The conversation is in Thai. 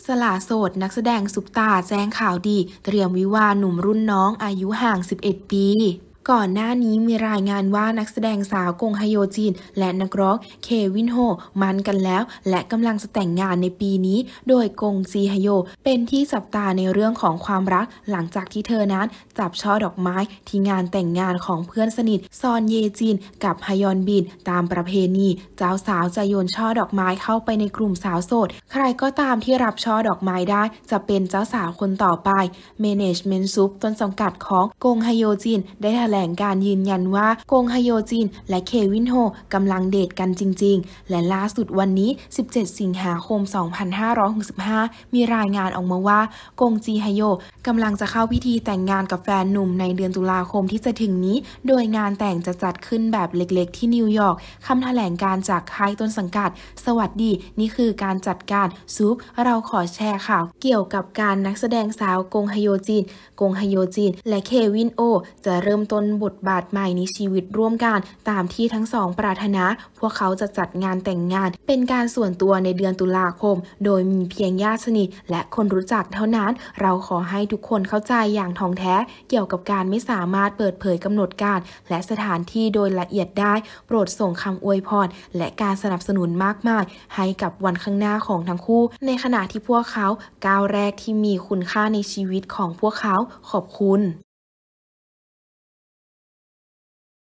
สละโสดนักแสดงซุปตาแจ้งข่าวดีเตรียมวิวาห์หนุ่มรุ่นน้องอายุห่าง 11 ปีก่อนหน้านี้มีรายงานว่านักแสดงสาวกงฮโยจินและนักร้องเควินโฮมันกันแล้วและกำลังจะแต่งงานในปีนี้โดยกงจีฮโยเป็นที่จับตาในเรื่องของความรักหลังจากที่เธอนั้นจับช่อดอกไม้ที่งานแต่งงานของเพื่อนสนิทซอนเยจินกับฮยอนบินตามประเพณีเจ้าสาวจะโยนช่อดอกไม้เข้าไปในกลุ่มสาวโสดใครก็ตามที่รับช่อดอกไม้ได้จะเป็นเจ้าสาวคนต่อไป Management Sup ต้นสังกัดของกงฮโยจินได้แถลงการยืนยันว่ากงฮโยจินและเควินโฮกำลังเดทกันจริงๆและล่าสุดวันนี้17สิงหาคม2565มีรายงานออกมาว่ากงจีฮโยกำลังจะเข้าพิธีแต่งงานกับแฟนหนุ่มในเดือนตุลาคมที่จะถึงนี้โดยงานแต่งจะจัดขึ้นแบบเล็กๆที่นิวยอร์กคำแถลงการจากค่ายต้นสังกัดสวัสดีนี่คือการจัดการซุปเราขอแชร์ข่าวเกี่ยวกับการนักแสดงสาวกงฮโยจินและเควินโอจะเริ่มต้นบทบาทใหม่ในชีวิตร่วมกันตามที่ทั้งสองปรารถนาพวกเขาจะจัดงานแต่งงานเป็นการส่วนตัวในเดือนตุลาคมโดยมีเพียงญาติสนิทและคนรู้จักเท่านั้นเราขอให้ทุกคนเข้าใจอย่างท่องแท้เกี่ยวกับการไม่สามารถเปิดเผยกำหนดการและสถานที่โดยละเอียดได้โปรดส่งคำอวยพรและการสนับสนุนมากมายให้กับวันข้างหน้าของทั้งคู่ในขณะที่พวกเขาก้าวแรกที่มีคุณค่าในชีวิตของพวกเขาขอบคุณ